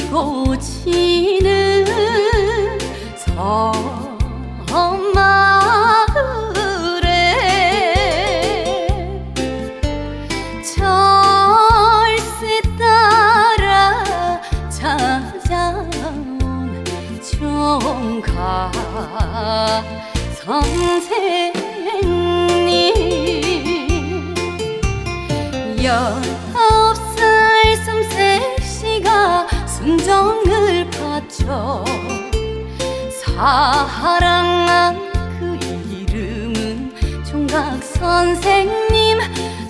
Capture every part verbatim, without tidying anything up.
솟지는 섬마을에 철새 따라 찾아온 총각 선생님, 열아홉 살 솜새씨가 순정을 바쳐 사랑한 그 이름은 총각 선생님.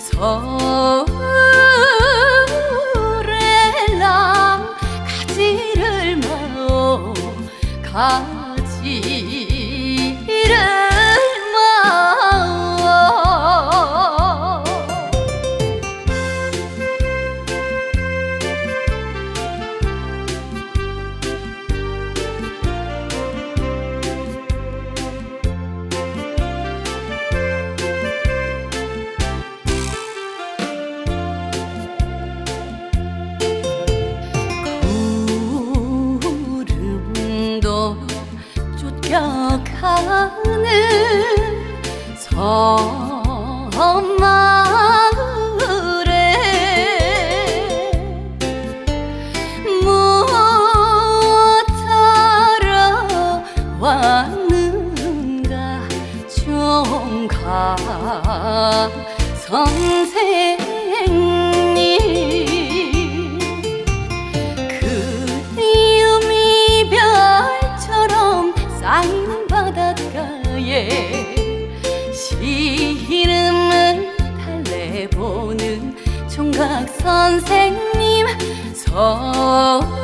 서울에랑 가지를 마오, 가지를 마오. 쫓겨가는 섬마을에 무엇하러 왔는가 총각 선생님. 그리움 이별처럼 쌓이는 바닷가에 시름을 달래보는 총각 선생님. 서